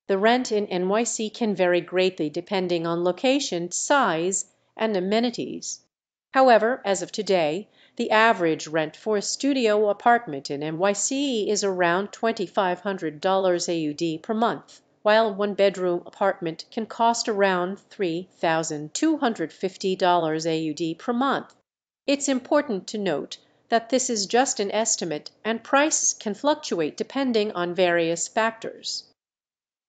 The rent in NYC can vary greatly depending on location, size, and amenities. However, as of today, the average rent for a studio apartment in NYC is around $2,500 AUD per month, while one-bedroom apartment can cost around $3,250 AUD per month. It's important to note that this is just an estimate and prices can fluctuate depending on various factors.